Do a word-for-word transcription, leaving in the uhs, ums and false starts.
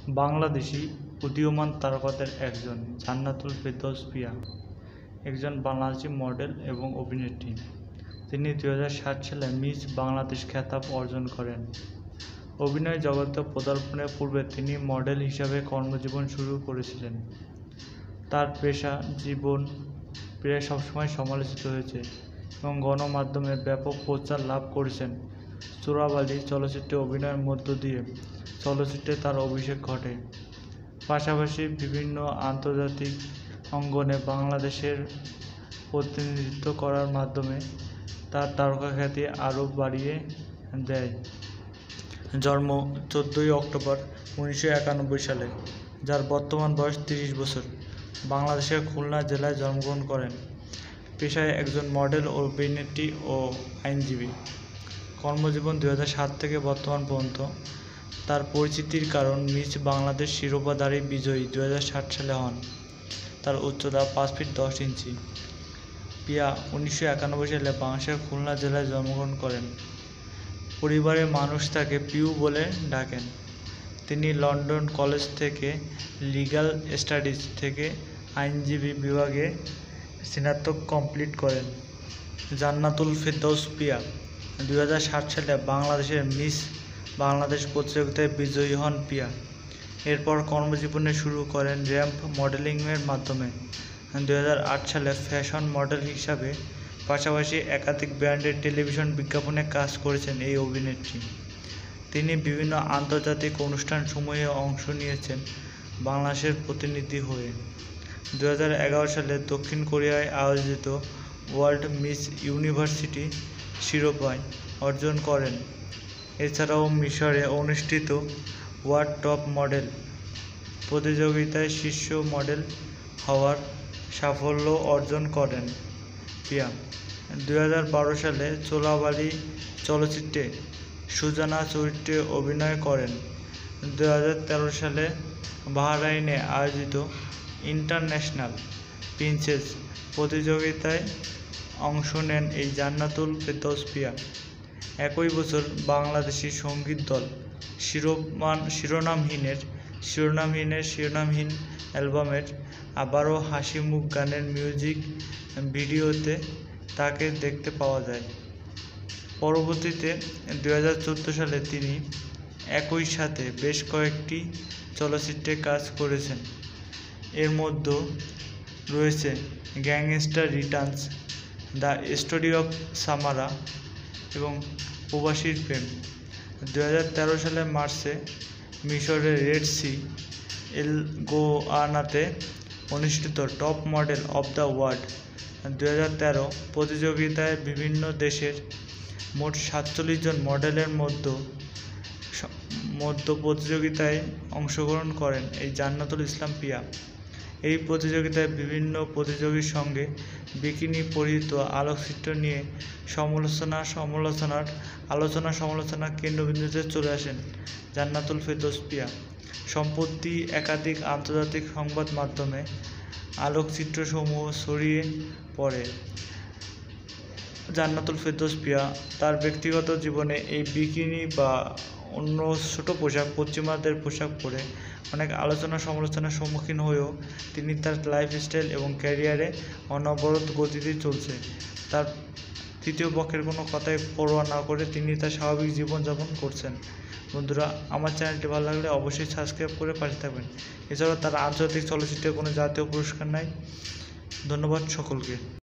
বাংলাদেশি উদীয়মান তারকাদের একজন জান্নাতুল ফেরদৌস পিয়া একজন বাংলাদেশি মডেল এবং অভিনেত্রী। তিনি দুই হাজার সাত সালে মিস বাংলাদেশ খেতাব অর্জন করেন। অভিনয় জগতে পদার্পণের পূর্বে তিনি মডেল হিসাবে কর্মজীবন শুরু করেছিলেন। তার পেশা জীবন প্রায় সবসময় সমালোচিত হয়েছে এবং গণমাধ্যমে ব্যাপক প্রচার লাভ করেছেন। চোরাবালি চলচ্চিত্রে অভিনয়ের মধ্য দিয়ে চলচ্চিত্রে তার অভিষেক ঘটে। পাশাপাশি বিভিন্ন আন্তর্জাতিক অঙ্গনে বাংলাদেশের প্রতিনিধিত্ব করার মাধ্যমে তার তারকাখ্যাতি আরও বাড়িয়ে দেয়। জন্ম চোদ্দোই অক্টোবর উনিশশো একানব্বই সালে, যার বর্তমান বয়স তিরিশ বছর। বাংলাদেশের খুলনা জেলায় জন্মগ্রহণ করেন। পেশায় একজন মডেল, অভিনেত্রী ও আইনজীবী। কর্মজীবন দুই হাজার সাত থেকে বর্তমান পর্যন্ত। তার পরিচিতির কারণ মিস বাংলাদেশ শিরোপাধারী বিজয়ী দুই হাজার সাত সালে হন। তার উচ্চতা পাঁচ ফিট দশ ইঞ্চি। পিয়া উনিশশো একানব্বই সালে বাংলাদেশের খুলনা জেলায় জন্মগ্রহণ করেন। পরিবারের মানুষ তাকে পিউ বলে ডাকেন। তিনি লন্ডন কলেজ থেকে লিগ্যাল স্টাডিজ থেকে আইনজীবী বিভাগে স্নাতক কমপ্লিট করেন। জান্নাতুল ফেরদৌস পিয়া দুই হাজার সাত সালে বাংলাদেশের মিস বাংলাদেশ প্রতিযোগিতায় বিজয়ী হন পিয়া। এরপর কর্মজীবনে শুরু করেন র্যাম্প মডেলিংয়ের মাধ্যমে। দুই হাজার আট সালে ফ্যাশন মডেল হিসাবে পাশাপাশি একাধিক ব্র্যান্ডের টেলিভিশন বিজ্ঞাপনে কাজ করেছেন এই অভিনেত্রী। তিনি বিভিন্ন আন্তর্জাতিক অনুষ্ঠানসমূহে অংশ নিয়েছেন বাংলাদেশের প্রতিনিধি হয়ে। দুই হাজার এগারো সালে দক্ষিণ কোরিয়ায় আয়োজিত ওয়ার্ল্ড মিস ইউনিভার্সিটি শিরোপা অর্জন করেন। এছাড়াও মিশরে অনুষ্ঠিত ওয়ার্ল্ড টপ মডেল প্রতিযোগিতায় শীর্ষ মডেল হওয়ার সাফল্য অর্জন করেন পিয়া। দুই হাজার বারো সালে চোরাবালি চলচ্চিত্রে সুজানা চরিত্রে অভিনয় করেন। দুই হাজার তেরো সালে বাহরাইনে আয়োজিত ইন্টারন্যাশনাল প্রিন্সেস প্রতিযোগিতায় অংশ নেন এই জান্নাতুল ফেরদৌস পিয়া। একই বছর বাংলাদেশি সঙ্গীত দল শিরোমান শিরোনামহীনের শিরোনামহীনের শিরোনামহীন অ্যালবামের আবারও হাসি মুখ গানের মিউজিক ভিডিওতে তাকে দেখতে পাওয়া যায়। পরবর্তীতে দুই হাজার চোদ্দো সালে তিনি একই সাথে বেশ কয়েকটি চলচ্চিত্রে কাজ করেছেন। এর মধ্যে রয়েছে gangster returns, the story of Samara এবং প্রবাসীর প্রেম। দুই হাজার তেরো সালের মার্চে মিশরের রেড সি এল গোয়ানাতে অনুষ্ঠিত top model of the world দুই হাজার তেরো প্রতিযোগিতায় বিভিন্ন দেশের মোট সাতচল্লিশ জন মডেলের মধ্যে মধ্য প্রতিযোগিতায় অংশগ্রহণ করেন এই জান্নাতুল ইসলাম পিয়া। এই প্রতিযোগিতায় বিভিন্ন প্রতিযোগীর সঙ্গে বিকিনি পরিহিত আলোকচিত্র নিয়ে সমালোচনা সমালোচনার আলোচনা সমালোচনার কেন্দ্রবিন্দুতে চলে আসেন জান্নাতুল ফেরদৌস পিয়া। সম্প্রতি একাধিক আন্তর্জাতিক সংবাদ মাধ্যমে আলোকচিত্রসমূহ ছড়িয়ে পড়ে। জান্নাতুল ফেরদৌস পিয়া তার ব্যক্তিগত জীবনে এই বিকিনি বা অন্য ছোট পোশাক পশ্চিমাদের পোশাক পরে অনেক আলোচনা সমালোচনার সম্মুখীন হয়েও তিনি তার লাইফস্টাইল এবং ক্যারিয়ারে অনবরত গতিতে চলছে। তার তৃতীয় পক্ষের কোনো কথাই পরোয়া না করে তিনি তার স্বাভাবিক জীবনযাপন করছেন। বন্ধুরা, আমার চ্যানেলটি ভালো লাগলে অবশ্যই সাবস্ক্রাইব করে পাশে থাকবেন। এছাড়াও তার আন্তর্জাতিক চলচ্চিত্রে কোনো জাতীয় পুরস্কার নাই। ধন্যবাদ সকলকে।